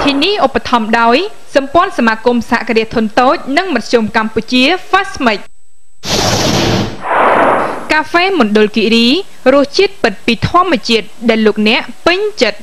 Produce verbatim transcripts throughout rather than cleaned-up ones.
ធីនេះឧបត្ថម្ភដោយសម្ព័ន្ធសមាគមសហគ្រាសធុនតូចនិងមធ្យមកម្ពុជា Fastmix កាហ្វេមណ្ឌលគិរីរសជាតិពិតពីធម្មជាតិដែលលោកអ្នកពេញចិត្ត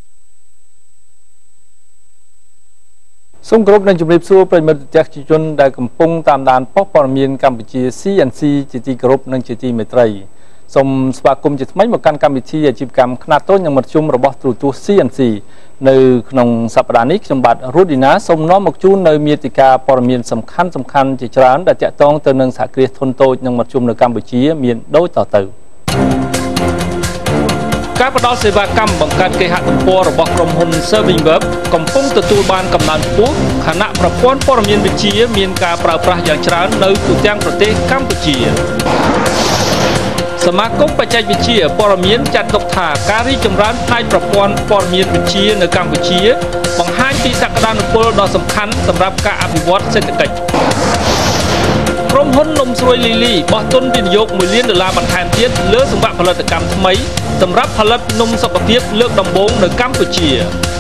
សូមគោរពនឹងជម្រាបសួរប្រិយមិត្តប្រជាជនដែលកំពុងតាមដានប៉ុស្តិ៍ព័ត៌មានកម្ពុជា C N C ជាទីគោរពនិងជាទីមេត្រីសូមស្វាគមន៍ជាថ្មីមកកាន់កម្មវិធីអាជីវកម្មខ្នាតតូចនិងមធ្យមរបស់ទូរទស្សន៍ C N C នៅក្នុងសប្តាហ៍នេះខ្ញុំបាទរ៉ូឌីណាសូមនាំមកជូននៅមាតិកាព័ត៌មានសំខាន់សំខាន់ជាច្រើនដែលទាក់ទងទៅនឹងសហគ្រាសធុនតូចនិងមធ្យមនៅកម្ពុជាមានដូចតទៅការផ្តល់សេវាកម្មបង្កើតគេហទំព័ររបស់ក្រុមហ៊ុន Serving Web កំពុងទទួលបានកំណើនខ្ពស់ខណៈប្រព័ន្ធព័ត៌មានវិទ្យាមានការប្រើប្រាស់យ៉ាងច្រើននៅទូទាំងប្រទេសកម្ពុជាសមាគមបច្ចេកវិទ្យាព័ត៌មានចាត់ទុកថាការរីកចម្រើនផ្នែកប្រព័ន្ធព័ត៌មានវិទ្យានៅកម្ពុជាបង្ហាញពីសក្តានុពលដ៏សំខាន់សម្រាប់ការអភិវឌ្ឍសេដ្ឋកិច្ចក្រុមហ៊ុននំស្រួយលីលីបោះទុនវិនិយោគមួយលានដុល្លារបន្ថែមទៀតលើសង្វាក់ផលិតកម្មថ្មីសម្រាប់ផលិតនំសុខភាពលើកដំបូងនៅកម្ពុជា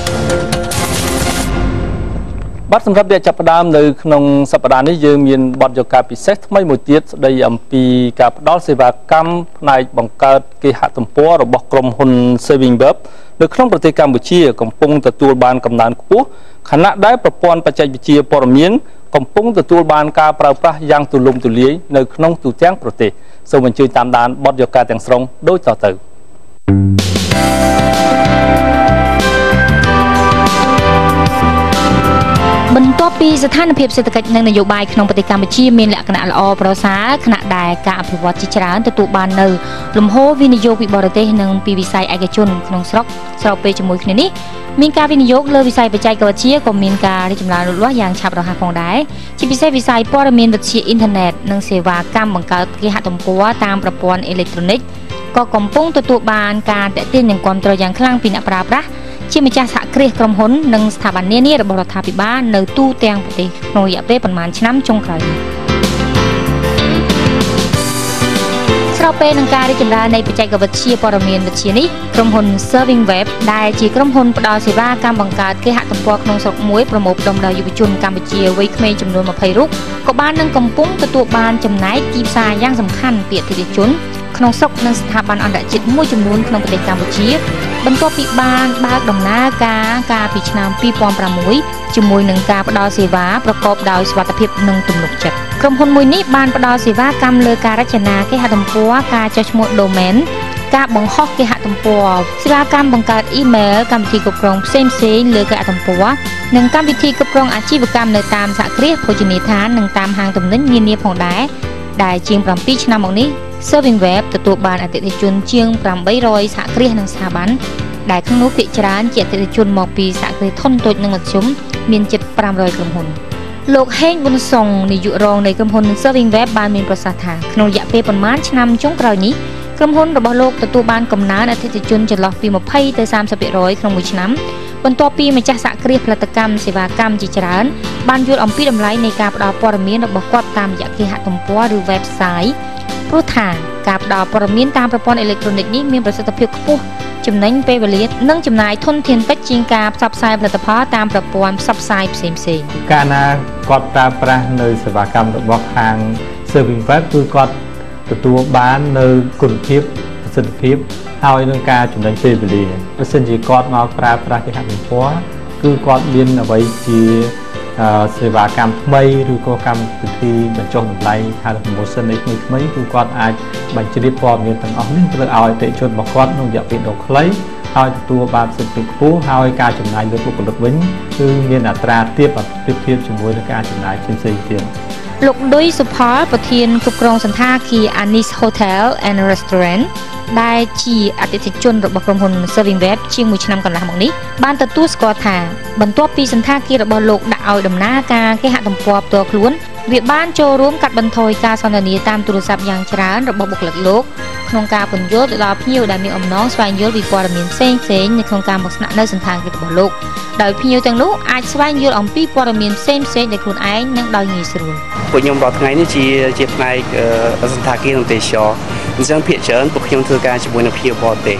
បាទសម្រាប់អ្នកចាប់ផ្ដើមនៅក្នុងសប្តាហ៍នេះយើងមានបទយកាពិសេសថ្មីមួយទៀតស្ដីអំពីការផ្ដល់សេវាកម្មផ្នែកបង្កើតគេហទំព័ររបស់ក្រុមហ៊ុន Serving Web នៅក្នុងប្រទេសកម្ពុជាកំពុងទទួលបានកំណើនខ្ពស់ខណៈដែលប្រព័ន្ធបច្ចេកវិទ្យាព័ត៌មានកំពុងទទួលបានការប្រើប្រាស់យ៉ាងទូលំទូលាយនៅក្នុងទូទាំងប្រទេសសូមអញ្ជើញតាមដានបទយកាទាំងស្រុងដូចតទៅបន្ទាប់ពីស្ថានភាពសេដ្ឋកិច្ចនិងនយោបាយក្នុងប្រទេសកម្ពុជាមានលក្ខណៈល្អប្រសើរខណៈដែលការអភិវឌ្ឍជាច្រើនទទួលបាននៅលំហូរវិនិយោគពីបរទេសនិងពីវិស័យឯកជនក្នុងស្រុកស្របពេលជាមួយគ្នានេះមានការវិនិយោគលើវិស័យបច្ចេកវិទ្យាក៏មានការរីកចម្រើនលូតលាស់យ៉ាងឆាប់រហ័សផងដែរជាពិសេសវិស័យព័ត៌មានវិទ្យាអ៊ីនធឺណិតនិងសេវាកម្មបង្កើតគេហទំព័រតាមប្រព័ន្ធអេឡិចត្រូនិកក៏កំពុងទទួលបានការទាក់ទាញនិងគាំទ្រយ៉ាងខ្លាំងពីអ្នកប្រើប្រាស់ជាម្ចាស់សហគ្រាសក្រុមហ៊ុននិងស្ថាប័ននានារបស់រដ្ឋាភិបាលនៅទូទាំងប្រទេសក្នុងរយៈពេលប្រមាណឆ្នាំចុងក្រោយនេះស្របពេលនឹងការរីកចម្រើននៃបច្ចេកវិទ្យាព័ត៌មានវិទ្យានេះក្រុមហ៊ុន Serving Web ដែលជាក្រុមហ៊ុនផ្ដល់សេវាកម្មបង្កើតគេហទំព័រក្នុងស្រុកមួយប្រមូលផ្ដុំដោយយុវជនកម្ពុជាវ័យក្មេងចំនួនម្ភៃរូបក៏បាននឹងកំពុងទទួលបានចំណែកទីផ្សារយ៉ាងសំខាន់ពីអតិថិជនក្នុងស្រុកនិងស្ថាប័នអន្តរជាតិមួយចំនួនក្នុងប្រទេសកម្ពុជាបន្ទាប់ពីបានបើកដំណើរការកាលពីឆ្នាំពីរពាន់ប្រាំមួយជាមួយនឹងការផ្ដល់សេវាប្រកបដោយសុវត្ថិភាពនិងទំនុកចិត្តក្រុមហ៊ុនមួយនេះបានផ្ដល់សេវាកម្មលើការរចនាគេហទំព័រការចុះឈ្មោះ domain ការបង្ហោះគេហទំព័រសេវាកម្មបង្កើត email កម្មវិធីគ្រប់គ្រងផ្សេងផ្សេងលើគេហទំព័រនិងកម្មវិធីគ្រប់គ្រងអាជីវកម្មនៅតាមសហគ្រាសភោជនីយដ្ឋាននិងតាមហាងទំនិញនានាផងដែរដែលជាងប្រាំពីរឆ្នាំមកនេះServing Web ទទួលបានអតិថិជនជាងប្រាំបីរយសហគ្រាសនិងស្ថាប័នដែលក្នុងនោះភាគច្រើនជាអតិថិជនមកពីសហគ្រាសធុនតូចនិងមធ្យមមានជិតប្រាំរយក្រុមហ៊ុនលោកហេងប៊ុនសុងនាយករងនៃក្រុមហ៊ុន Serving Web បានមានប្រសាសន៍ថាក្នុងរយៈពេលប្រមាណឆ្នាំចុងក្រោយនេះក្រុមហ៊ុនរបស់លោកទទួលបានកំណើនអតិថិជនចន្លោះពីម្ភៃទៅសាមសិបភាគរយក្នុងមួយឆ្នាំបន្ទាប់ពីម្ចាស់សហគ្រាសផលិតកម្មសេវាកម្មជាច្រើនបានយល់អំពីតម្លៃនៃការផ្ដល់ព័ត៌មានរបស់គាត់តាមរយៈគេហទំព័រឬ websiteព្រោះថាការផ្ដល់ព័ត៌មានតាមប្រព័ន្ធអេឡិចត្រូនិកនេះមានប្រសិទ្ធភាពខ្ពស់ចំណេញពេលវេលានិងចំណាយធនធានតិចជាងការផ្សព្វផ្សាយផលិតផលតាមប្រព័ន្ធផ្សព្វផ្សាយផ្សេងៗកាលណាគាត់ប្រើប្រាស់នៅសេវាកម្មរបស់ខាង Serving Web គឺគាត់ទទួលបាននៅគុណភាពប្រសិទ្ធភាពហើយនឹងការចំណេញពេលវេលាបើសិនជាគាត់មកប្រើប្រាស់គេហទំព័រគឺគាត់មានអ្វីជាសេវាកម្មថ្មីឬក៏កម្មវិធីបញ្ចុះតម្លៃហៅ promotion នៃថ្មីៗគឺគាត់អាចបញ្ជ្រាបព័ត៌មានទាំងអស់នេះទៅឲ្យអតិថិជនរបស់គាត់ក្នុងរយៈពេលដ៏ខ្លីហើយទទួលបានប្រសិទ្ធភាពខ្ពស់ហើយការចំណាយលើបុគ្គលិកវិញគឺមានអត្រាទាបប្រៀបធៀបជាមួយនឹងការចំណាយផ្សេងៗទៀតលោកឌុយសុផលប្រធានគ្រប់គ្រងសន្តាគារ Anis Hotel and Restaurant ដែលជាអតិថិជនរបស់ក្រុមហ៊ុន Serving Web ជាងមួយឆ្នាំកន្លះមកនេះបានទទួលស្គាល់ថាបន្ទាប់ពីសន្តាគាររបស់លោកដាក់ឲ្យដំណើរការគេហទំព័រផ្ទាល់ខ្លួនវាបានចូលរួមកាត់បន្ថយការសន្ទនាតាមទូរស័ព្ទយ៉ាងច្រើនរបស់បុគ្គលិកលោកក្នុងការពន្យល់ទៅដល់ភ្ញៀវដែលមានអំណងស្វែងយល់ពីព័ត៌មានផ្សេងៗនៅក្នុងការមកស្នាក់នៅសន្តាគាររបស់លោកដោយភ្ញៀវទាំងនោះអាចស្វែងយល់អំពីព័ត៌មានផ្សេងៗដែលខ្លួនឯងនឹងដោយងាយស្រួលពួកខ្ញុំរាល់ថ្ងៃនេះជាជាផ្នែកសន្តាគារនិងទេសចរអញ្ចឹងភាគច្រើនពួកខ្ញុំធ្វើការជាមួយនឹងភ្ញៀវបរទេស អ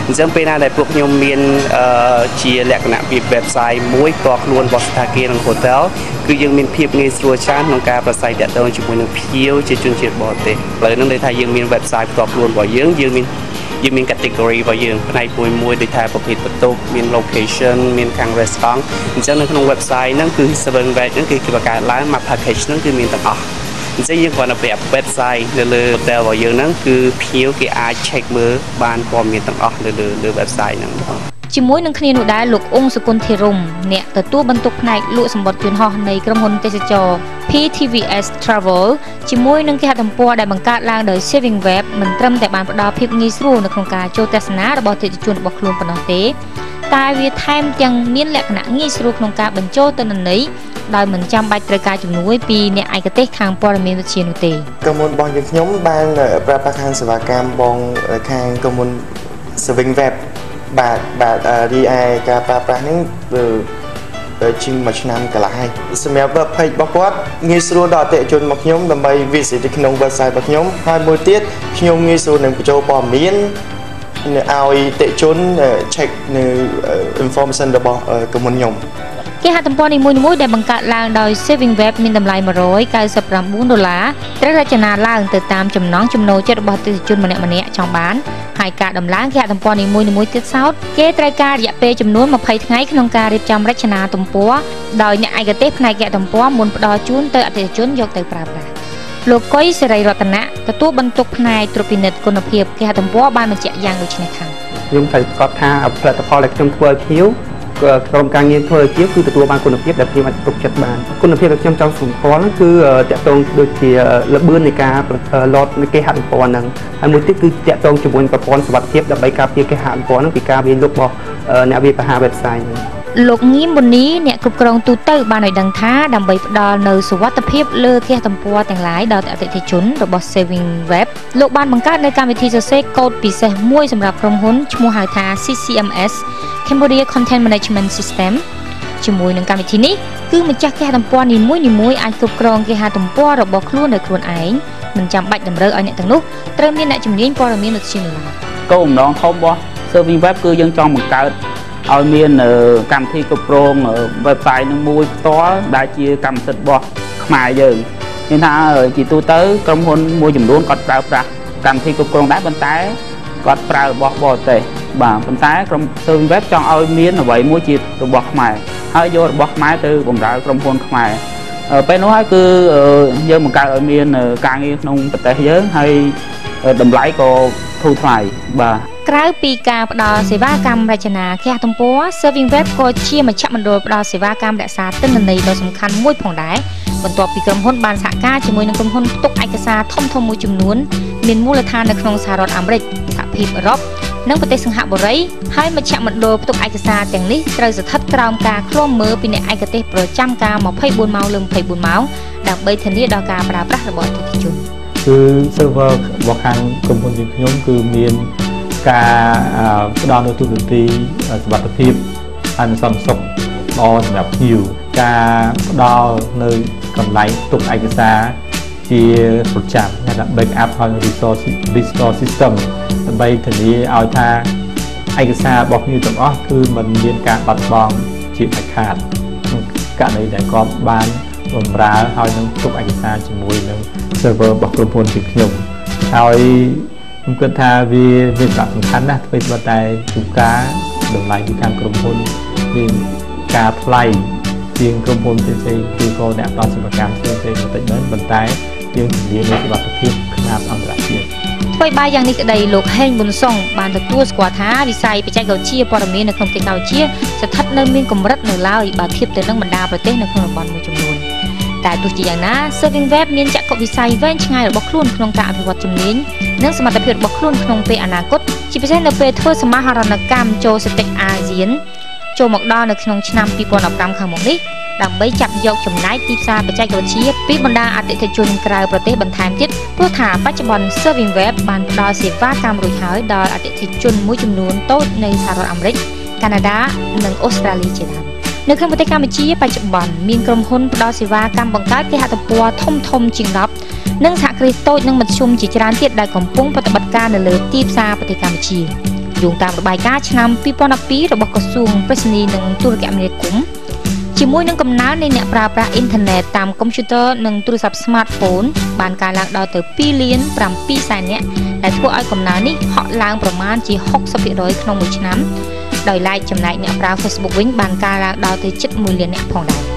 ចឹងពេលណាដែលពួកខ្ញុំមានជាលក្ខណៈពី website មួយផ្ទាល់ខ្លួនរបស់ស្ថានភាពនិង hotel គឺយើងមានភាពងាយស្រួលច្រើនក្នុងការប្រស័យទាក់ទងជាមួយនឹងភ្ញៀវជាជនជាតិបរទេសឥឡូវហ្នឹងន័យថាយើងមាន website ផ្ទាល់ខ្លួនរបស់យើងយើងមានយើងមាន category របស់យើងផ្នែកមួយមួយដូចថាប្រភេទបន្ទប់មាន location មានខាង restaurant អញ្ចឹងនៅក្នុង website ហ្នឹងគឺ seven web ហ្នឹងគឺគេបង្កើតឡើងមក package ហ្នឹងគឺមានទាំងអស់អញ្ចឹងយើងគ្រាន់តែប្រាប់ website នៅលើ hotel របស់យើងហ្នឹងគឺភ្ញៀវគេអាច check មើលបានព័ត៌មានទាំងអស់នៅលើលើ website ហ្នឹងបងជាមួយនឹងគ្នានោះដែរលោកអ៊ុងសុគន្ធធីរំអ្នកទទួលបន្ទុកផ្នែកលក់សម្បត្តិយន្តហោះនៃក្រុមហ៊ុនទេសចរ P T V S Travel ជាមួយនឹងគេហទំព័រដែលបង្កើតឡើងដោយ Saving Web មិនត្រឹមតែបានផ្ដល់ភាពងាយស្រួលនៅក្នុងការចូលទស្សនារបស់អតិថិជនរបស់ខ្លួនប៉ុណ្ណោះទេតែវាថែមទាំងមានលក្ខណៈងាយស្រួលក្នុងការបញ្ចូលទិន្នន័យដោយមិនចាំបាច់ត្រូវការជំនួយពីអ្នកឯកទេសខាងព័ត៌មានវិទ្យានោះទេក្រុមហ៊ុនរបស់យើងខ្ញុំបានប្រើប្រាស់ខាងសេវាកម្មបងខាងក្រុមហ៊ុន Saving Web បាទបាទរីឯការប្រើប្រាស់នេះជាងមួយឆ្នាំកន្លះហើយសម្រាប់ web page របស់គាត់ងាយស្រួលដល់អតិថិជនមកខ្ញុំដើម្បី visit ទៅក្នុង website របស់ខ្ញុំហើយមួយទៀតខ្ញុំងាយស្រួលនឹងបញ្ចូលព័ត៌មានឲ្យអតិថិជន check នៅ information របស់ក្រុមហ៊ុនខ្ញុំគេហទំព័រនីមួយៗដែលបង្កើតឡើងដោយ Saving Web មានតម្លៃone hundred ninety-nineដុល្លារត្រូវរចនាឡើងទៅតាមចំណង់ចំណូលចិត្តរបស់អតិថិជនម្នាក់ៗចង់បានហើយការដំឡើងគេហទំព័រនីមួយៗទៀតសោតគេត្រូវការរយៈពេលចំនួនtwentyថ្ងៃក្នុងការរៀបចំរចនាទំព័រដោយអ្នកឯកទេសផ្នែកគេហទំព័រមុនផ្ដល់ជូនទៅអតិថិជនយកទៅប្រើប្រាស់លោកកុយសេរីរតនៈទទួលបន្ទុកផ្នែកត្រួតពិនិត្យគុណភាពគេហទំព័របានបញ្ជាក់យ៉ាងដូចនេះខាងខ្ញុំត្រូវប្រកាសថាផលិតផលដែលខ្ញុំធ្វើឲ្យភ្ញៀវក្រុមការងារធ្វើជាគឺទទួលបានគុណភាពដែលភ្ញៀវអាចទុកចិត្តបានគុណភាពដែលខ្ញុំចង់សម្គាល់គឺតាក់ទងដូចជាល្បឿននៃការលោតនៃគេហទំព័រហ្នឹងហើយមួយទៀតគឺតាក់ទងជាមួយប្រព័ន្ធសុវត្ថិភាពដើម្បីការពារគេហទំព័រហ្នឹងពីការវាយលុករបស់អ្នកវាយប្រហារ website ហ្នឹងលោកងៀមប៊ូនីអ្នកគ្រប់គ្រងទូទៅបានឲ្យដឹងថាដើម្បីផ្ដល់នូវសុវត្ថិភាពលើគេហទំព័រទាំងឡាយដល់អតិថិជនរបស់ Saving Web លោកបានបង្កើតនូវកម្មវិធីសរសេរកូដពិសេសមួយសម្រាប់ក្រុមហ៊ុនឈ្មោះហៅថា C C M S Cambodia Content Management System ជាមួយនឹងកម្មវិធីនេះគឺម្ចាស់គេហទំព័រនីមួយៗអាចគ្រប់គ្រងគេហទំព័ររបស់ខ្លួនដោយខ្លួនឯងមិនចាំបាច់តម្រូវឲ្យអ្នកទាំងនោះត្រូវមានអ្នកជំនាញព័ត៌មានវិទ្យានោះឡើយគោលបំណងធំរបស់ Saving Web គឺយើងចង់បង្កើតឲ្យមានកម្មវិធីគ្រប់គ្រង website នឹងមួយផ្ទាល់ដែលជាកម្មសិទ្ធិរបស់ខ្មែរយើងមានថាជាទូទៅក្រុមហ៊ុនមួយចំនួនគាត់ប្រើប្រាស់កម្មវិធីគ្រប់គ្រងដែរប៉ុន្តែគាត់ប្រើរបស់បរទេសបាទប៉ុន្តែក្រុម Saving Web ចង់ឲ្យមានអ្វីមួយជារបស់ខ្មែរហើយយករបស់ខ្មែរទៅបម្រើក្រុមហ៊ុនខ្មែរពេលនោះហើយគឺយើងបង្កើតឲ្យមានការងារក្នុងប្រទេសយើងហើយតម្លៃក៏ធូរថ្លៃបាទក្រៅពីការផ្ដល់សេវាកម្មរចនាគេហទំព័រ Saving Web ក៏ជាមជ្ឈមណ្ឌលផ្ដល់សេវាកម្មរក្សាទិន្នន័យដ៏សំខាន់មួយផងដែរបន្ទាប់ពីក្រុមហ៊ុនបានសហការជាមួយនឹងក្រុមហ៊ុនផ្ទុកឯកសារធំៗមួយចំនួនមានមូលដ្ឋាននៅក្នុងសហរដ្ឋអាមេរិកសហភាពអឺរ៉ុបនិងប្រទេសសិង្ហបុរីហើយមជ្ឈមណ្ឌលផ្ទុកឯកសារទាំងនេះត្រូវស្ថិតក្រោមការឃ្លាំមើលពីអ្នកឯកទេសប្រចាំការtwenty-fourម៉ោងលើtwenty-fourម៉ោងដើម្បីធានាដល់ការប្រើប្រាស់របស់អតិថិជនគឺ server របស់ខាងក្រុមហ៊ុនយើងខ្ញុំគឺមានការផ្ដល់នូវទូនាទីសុវត្ថិភាពហើយសន្តិសុខល្អសម្រាប់ភ្ញៀវការផ្ដល់នៅកន្លែងទុកឯកសារជាប្រចាំហៅថា backup ហើយ resource restore system ដើម្បីធានាឲ្យថាឯកសាររបស់ភ្ញៀវទាំងអស់គឺមិនមានការបាត់បង់ជាដាច់ខាតករណីដែលគាត់បានបម្រើឲ្យនឹងទុកឯកសារជាមួយនឹង server របស់ក្រុមហ៊ុនជាខ្ញុំហើយខ្ញុំគិតថាវាវាសំខាន់ណាស់ធ្វើស្បតែជួនកាលតម្លៃពីខាងក្រុមហ៊ុនមានការថ្លៃជាងក្រុមហ៊ុនផ្សេងៗគឺក៏អ្នកផ្ដល់សេវាកម្មផ្សេងៗបន្តិចមែនប៉ុន្តែយើងធានានូវសុវត្ថិភាពខ្នាតអន្តរជាតិថ្មីបាយយ៉ាងនេះក្តីលោកហេងប៊ុនសុងបានទទួលស្គាល់ថាវិស័យបច្ចេកវិទ្យាព័ត៌មាននៅក្នុងប្រទេសកម្ពុជាស្ថិតនៅមានកម្រិតនៅឡើយបើធៀបទៅនឹងបណ្ដាប្រទេសនៅក្នុងតំបន់មួយចំនួនតែទោះជាយ៉ាងណា Saving Web មានចក្ខុវិស័យវែងឆ្ងាយរបស់ខ្លួនក្នុងការអភិវឌ្ឍជំនាញនិងសមត្ថភាពរបស់ខ្លួនក្នុងពេលអនាគតជាពិសេសនៅពេលធ្វើសមាហរណកម្មចូលសតិចអាស៊ានចូលមកដល់នៅក្នុងឆ្នាំtwenty fifteenខាងមុខនេះដើម្បីចាប់យកចំណែកទីផ្សារបច្ចេកវិទ្យាពីបណ្ដាអតិថិជនក្រៅប្រទេសបន្ថែមទៀតព្រោះថាបច្ចុប្បន្ន Saving Web បានផ្ដល់សេវាកម្មរួចហើយដល់អតិថិជនមួយចំនួនតូចនៅសហរដ្ឋអាមេរិកកាណាដានិងអូស្ត្រាលីជាដើមនៅក្នុងប្រទេសកម្ពុជាបច្ចុប្បន្នមានក្រុមហ៊ុនផ្ដល់សេវាកម្មបង្កើតគេហទំព័រធំធំជាងtenនិងសហគ្រាសតូចនិងមធ្យមជាច្រើនទៀតដែលកំពុងប្រតិបត្តិការនៅលើទីផ្សារប្រទេសកម្ពុជាយោងតាមរបាយការណ៍ឆ្នាំពីរពាន់ដប់ពីររបស់ក្រសួងប្រៃសណីនិងទូរគមនាគមន៍ជាមួយនឹងកំណើននៃអ្នកប្រើប្រាស់អ៊ីនធឺណិតតាមកុំព្យូទ័រនិងទូរស័ព្ទ smartphone បានកើនឡើងដល់ទៅពីរលានប្រាំពីរសែននាក់ដែលធ្វើឲ្យកំណើននេះហក់ឡើងប្រមាណជា ហុកសិបភាគរយ ក្នុងមួយឆ្នាំដោយឡែកចំណែកអ្នកប្រើ Facebook វិញបានកើនឡើងដល់ទៅជិតមួយលាននាក់ផងដែរ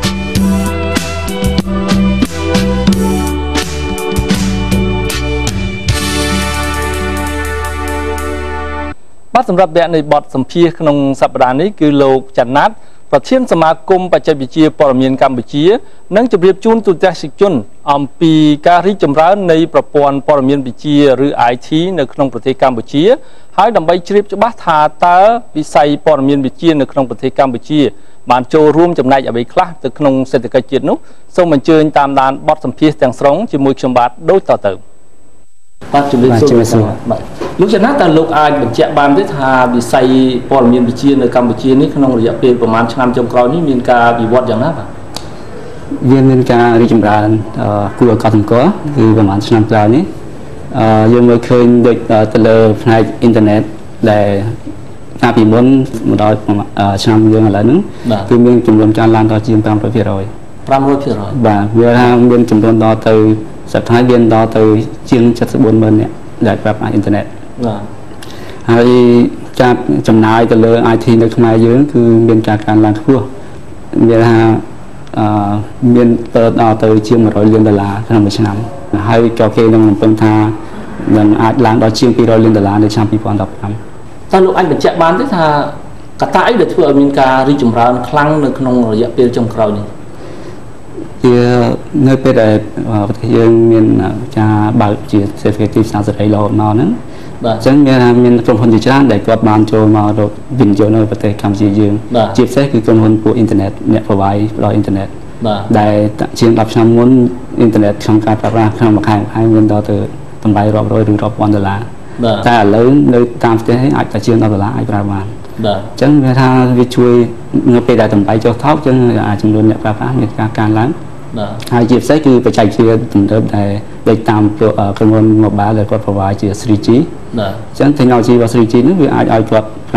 បាទសម្រាប់វគ្គនៃបទសម្ភាសន៍ក្នុងសប្តាហ៍នេះគឺលោកច័ន្ទណាត់ប្រធានសមាគមបច្ចេកវិទ្យាព័ត៌មានកម្ពុជានឹងជម្រាបជូនទូរទស្សនិកជនអំពីការរីកចម្រើននៃប្រព័ន្ធព័ត៌មានវិទ្យាឬ ไอ ที នៅក្នុងប្រទេសកម្ពុជាហើយដើម្បីជ្រាបច្បាស់ថាតើវិស័យព័ត៌មានវិទ្យានៅក្នុងប្រទេសកម្ពុជាបានចូលរួមចំណែកអ្វីខ្លះទៅក្នុងសេដ្ឋកិច្ចជាតិនោះសូមអញ្ជើញតាមដានបទសម្ភាសន៍ទាំងស្រុងជាមួយខ្ញុំបាទដូចតទៅបាទជំរាបសួរបាទលោកច័ន្ទណាតើលោកអាចបញ្ជាក់បានទេថាវិស័យព័ត៌មានវិទ្យានៅកម្ពុជានេះក្នុងរយៈពេលប្រហែលឆ្នាំចុងក្រោយនេះមានការវិវត្តយ៉ាងណាបាទវាមានការរីកចម្រើនគួរឲ្យកត់សម្គាល់គឺប្រហែលឆ្នាំក្រោយនេះយើងមើលឃើញដូចទៅលើផ្នែកអ៊ីនធឺណិតដែលកាលពីមុនមកដល់ឆ្នាំយើងឥឡូវហ្នឹងគឺមានចំនួនការឡើងដល់ជាង five hundred percent five hundred percent បាទវាថាមានចំនួនដល់ទៅសប្តាហ៍មានដល់ទៅជាងseventy-fourម៉ឺននាក់ដែលប្រើប្រាស់អ៊ីនធឺណិតបាទហើយការចំណាយទៅលើ ไอ ที នៅខ្មែរយើងគឺមានការកើនឡើងខ្ពស់មានថាអឺមានទៅដល់ទៅជាងone hundredលានដុល្លារក្នុងមួយឆ្នាំហើយក៏គេនឹងរំពឹងថានឹងអាចឡើងដល់ជាងtwo hundredលានដុល្លារនៅឆ្នាំtwenty fifteenតើលោកអាចបញ្ជាក់បានទេថាកត្តាអីដែលធ្វើឲ្យមានការរីកចម្រើនខ្លាំងនៅក្នុងរយៈពេលចុងក្រោយនេះជានៅពេលដែលប្រទេសយើងមានការបើកជាសេដ្ឋកិច្ចទីផ្សារសេរីរហូតមកហ្នឹងបាទអញ្ចឹងមានថាមានក្រុមហ៊ុនជាច្រើនដែលគាត់បានចូលមករកវិនិយោគនៅប្រទេសកម្ពុជាយើងជាពិសេសគឺក្រុមហ៊ុនពួកអ៊ីនធឺណិតអ្នក provide ផ្ដល់អ៊ីនធឺណិតបាទដែលជាងtenឆ្នាំមុនអ៊ីនធឺណិតក្នុងការប្រើប្រាស់ក្នុងមួយខែមួយខែមានដល់ទៅតម្លៃរាប់រយឬរាប់ពាន់ដុល្លារតែឥឡូវនៅតាមប្រទេសអាចតែជាងtenដុល្លារអាចប្រើបានបាទអញ្ចឹងវាថាវាជួយនៅពេលដែលតម្លៃចុះថោកអញ្ចឹងអាចចំនួនអ្នកប្រើប្រាស់មានការកើនឡើងបាទហើយជាពិសេសគឺបច្ចេកវិទ្យាទំនើបដែលដូចតាមក្រុមហ៊ុន mobile ដែលគាត់ provide ជា three G បាទអញ្ចឹង technology របស់ three G នេះវាអាចឲ្យគាត់ប្រើ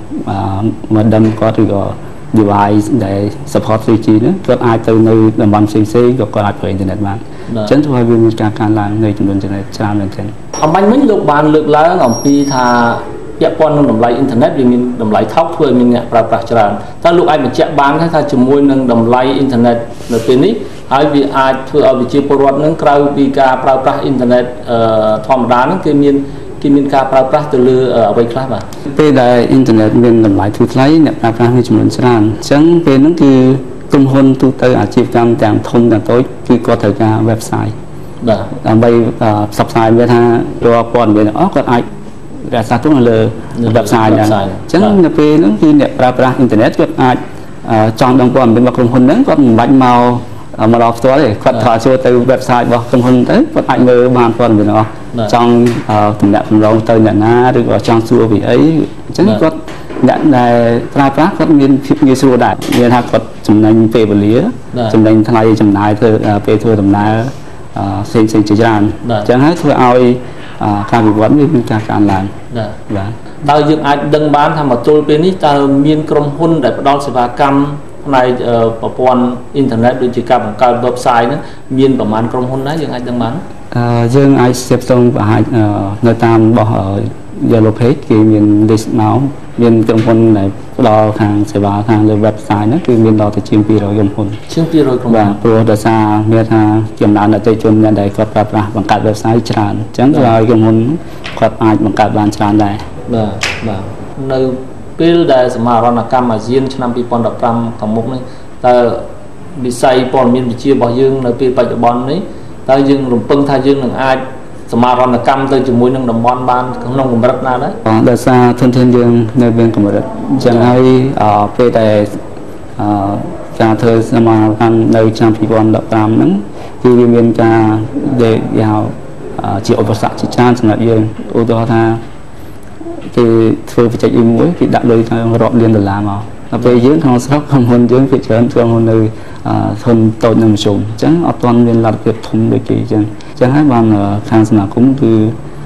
modem គាត់ឬក៏ device ដែល support three G នេះគាត់អាចទៅនៅតំបន់ផ្សេងៗក៏គាត់អាចប្រើ internet បានអញ្ចឹងធ្វើឲ្យវាមានការកើនឡើងនៃចំនួន internet ច្រើនមែនទែនអំបញ្ញមិញលោកបានលើកឡើងអំពីថាពាក់ព័ន្ធនឹងតម្លៃអ៊ីនធឺណិតវាមានតម្លៃថោកធ្វើឲ្យមានអ្នកប្រើប្រាស់ច្រើនតើលោកអាចបញ្ជាក់បានថាជាមួយនឹងតម្លៃអ៊ីនធឺណិតនៅពេលនេះហើយវាអាចធ្វើឲ្យប្រជាពលរដ្ឋនឹងក្រៅពីការប្រើប្រាស់អ៊ីនធឺណិតធម្មតានឹងគេមានគេមានការប្រើប្រាស់ទៅលើអ្វីខ្លះបាទពេលដែលអ៊ីនធឺណិតមានតម្លៃធូរថ្លៃអ្នកប្រើប្រាស់មានចំនួនច្រើនអញ្ចឹងពេលហ្នឹងគឺក្រុមហ៊ុនទូទៅអាជីវកម្មទាំងធំទាំងតូចគឺគាត់ត្រូវការ website បាទដើម្បីផ្សព្វផ្សាយវាថារាល់ព័ត៌មានទាំងអស់គាត់អាចរក្សាទុកនៅលើ website ហ្នឹងអញ្ចឹងនៅពេលហ្នឹងគឺអ្នកប្រើប្រាស់អ៊ីនធឺណិតគាត់អាចចង់ដឹងព័ត៌មានរបស់ក្រុមហ៊ុនហ្នឹងគាត់មិនបាច់មកមកដល់ផ្ទាល់ទេគាត់ត្រូវចូលទៅ website របស់ក្រុមហ៊ុនទៅគាត់អាចមើលបានព័ត៌មានទាំងអស់ចង់តំណាក់តម្រងទៅអ្នកណាឬក៏ចង់សួរពីអីអញ្ចឹងគាត់អ្នកដែលប្រើប្រាស់គាត់មានភាពងាយស្រួលដែរមានថាគាត់ចំណេញពេលវេលាចំណេញថ្លៃចំណាយធ្វើពេលធ្វើដំណើរផ្សេងៗជាច្រើនអញ្ចឹងហើយធ្វើឲ្យការវិវត្តនេះមានការកើនឡើងបាទតើយើងអាចដឹងបានថាមកទល់ពេលនេះតើមានក្រុមហ៊ុនដែលផ្ដល់សេវាកម្មផ្នែកប្រព័ន្ធអ៊ីនធឺណិតដូចជាការបង្កើត website ហ្នឹងមានប្រមាណក្រុមហ៊ុនដែរយើងអាចដឹងបានអឺយើងអាចស្ទាបស្ទង់ប្រហែលនៅតាមរបស់ Yellow Page គេមាន list មកមានក្រុមហ៊ុនដែលផ្ដល់ខាងសេវាខាងលើ website ហ្នឹងគឺមានដល់ទៅជាងtwo hundredក្រុមហ៊ុនជាងtwo hundredក្រុមហ៊ុនបាទព្រោះដោយសារមានថាចំណានអតិថិជនដែលគាត់ប្រើប្រាស់បង្កើត website ច្រើនអញ្ចឹងធ្វើឲ្យក្រុមហ៊ុនគាត់អាចបង្កើតបានច្រើនដែរបាទបាទនៅពេលដែលសមាហរណកម្មអាស៊ានឆ្នាំtwenty fifteenខាងមុខនេះតើវិស័យព័ត៌មានវិទ្យារបស់យើងនៅពេលបច្ចុប្បន្ននេះតើយើងរំពឹងថាយើងនឹងអាចសមាហរណកម្មទៅជាមួយនឹងតំបន់បានក្នុងកម្រិតណាដែរដោយសារធនធានយើងនៅមានកម្រិតអញ្ចឹងហើយពេលដែលការធ្វើសមាហរណកម្មនៅឆ្នាំtwenty fifteenហ្នឹងគឺវាមានការដែលហៅជាឧបសគ្គជាច្រើនសម្រាប់យើងឧទាហរណ៍ថាគេធ្វើបច្ចេកវិទ្យាមួយគេដាក់លុយទៅរាប់លានដុល្លារមកដល់ពេលយើងក្នុងស្រុកក្រុមហ៊ុនយើងភាគច្រើនក្រុមហ៊ុននៅធនតូចនិងមធ្យមអញ្ចឹងអត់ទាន់មានលទ្ធភាពធំដូចគេអញ្ចឹងអញ្ចឹងហើយបានខាងសមាគមគឺ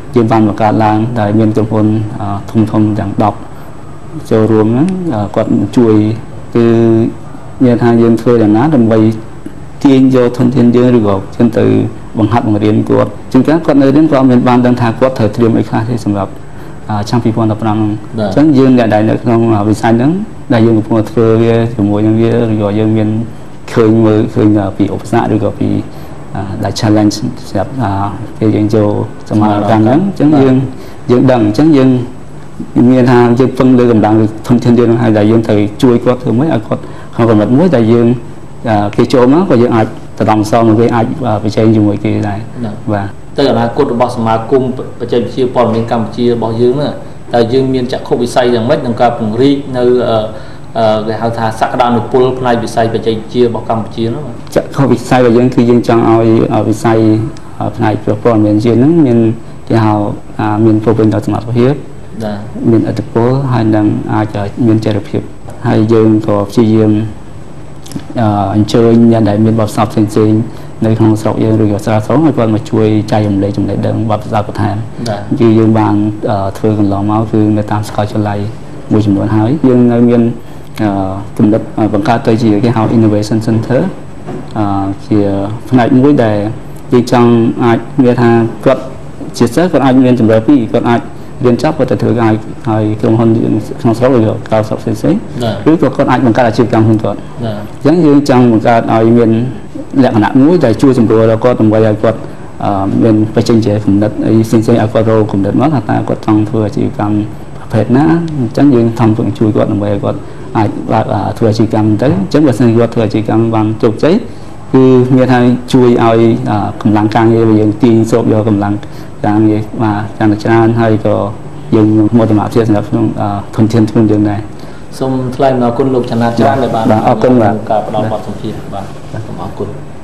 យើងបានបង្កើតឡើងដែលមានក្រុមហ៊ុនធំធំទាំងដប់ចូលរួមហ្នឹងគាត់ជួយគឺមានថាយើងធ្វើយ៉ាងណាដើម្បីទាញយកធនធានយើងឬក៏ជិនទៅបង្ហាត់បង្រៀនគាត់ជាងការគាត់នៅរៀនគាត់មានបានដឹងថាគាត់ត្រូវត្រៀមអីខ្លះទេសម្រាប់ឆ្នាំពីរពាន់ដប់ប្រាំអញ្ចឹងយើងអ្នកដែលនៅក្នុងវិស័យហ្នឹងដែលយើងកំពុងធ្វើវាជាមួយនឹងវាឬក៏យើងមានឃើញមើលឃើញពីឧបសគ្គឬក៏ពីដែល challenge សម្រាប់ពេលយើងចូលសមាជិកហ្នឹងអញ្ចឹងយើងយើងដឹងអញ្ចឹងយើងមានថាយើងពឹងលើកម្លាំងធនធានយើងហ្នឹងហើយដែលយើងត្រូវជួយគាត់ធ្វើម៉េចឲ្យគាត់ក្នុងកម្រិតមួយដែលយើងគេចូលមកក៏យើងអាចទៅដំសងមកគេអាចប្រជែងជាមួយគេដែរបាទទៅអនាគតរបស់សមាគមបច្ចេកវិទ្យាព័ត៌មានកម្ពុជារបស់យើងណាតែយើងមានចក្ខុវិស័យយ៉ាងម៉េចក្នុងការពង្រីកនៅគេហៅថាសក្តានុពលផ្នែកវិស័យបច្ចេកវិទ្យារបស់កម្ពុជានោះចក្ខុវិស័យរបស់យើងគឺយើងចង់ឲ្យវិស័យផ្នែកព័ត៌មានជាហ្នឹងមានគេហៅមានប្រព័ន្ធដល់សមត្ថភាពមានឥទ្ធិពលហើយនឹងអាចមានចីរភាពហើយយើងក៏ព្យាយាមអញ្ជើញអ្នកដែលមានបទពិសោធន៍ផ្សេងៗនៅក្នុងស្រុកយើងឬក៏ស្រុកស្រុកឲ្យគាត់មកជួយចែករំលែកចំណេះដឹងបទពិសោធន៍បន្ថែមគឺយើងបានធ្វើកន្លងមកគឺនៅតាមសាកលវិទ្យាល័យមួយចំនួនហើយយើងនៅមានគំនិតបង្កើតទៅជាគេហៅ Innovation Center ជាផ្នែកមួយដែលយើងចង់អាចមានថាគាត់ជាសិស្សគាត់អាចមានចំណេះពីគាត់អាចរៀនចប់គាត់ទៅធ្វើឲ្យឲ្យក្រុមហ៊ុនក្នុងស្រុកឬក៏ក្រៅស្រុកផ្សេងៗឬក៏គាត់អាចបង្កើតអាជីវកម្មខ្លួនគាត់អញ្ចឹងយើងចង់បង្កើតឲ្យមានលក្ខណៈមួយដែលជួយសម្រួលដល់គាត់ដើម្បីឲ្យគាត់មានបច្ចេកវិទ្យាគំនិតអីផ្សេងៗឲ្យគាត់រកគំនិតមកថាតើគាត់ចង់ធ្វើអាជីវកម្មប្រភេទណាអញ្ចឹងយើងខំជួយគាត់ដើម្បីឲ្យគាត់អាចធ្វើអាជីវកម្មទៅអញ្ចឹងបើសិនគាត់ធ្វើអាជីវកម្មបានជោគជ័យគឺមានថាជួយឲ្យកម្លាំងការងាររបស់យើងទាញស្រូបយកកម្លាំងការងារមកកាន់តែច្រើនហើយក៏យើងមោទនភាពសម្រាប់ក្នុងធនធានធ្ងន់យើងដែរសូមថ្លែងអំណរគុណលោកចន្ទច្រើនដែលបានអរគុណការផ្ដល់បទសម្ភាសន៍បាទសូមអរគុណ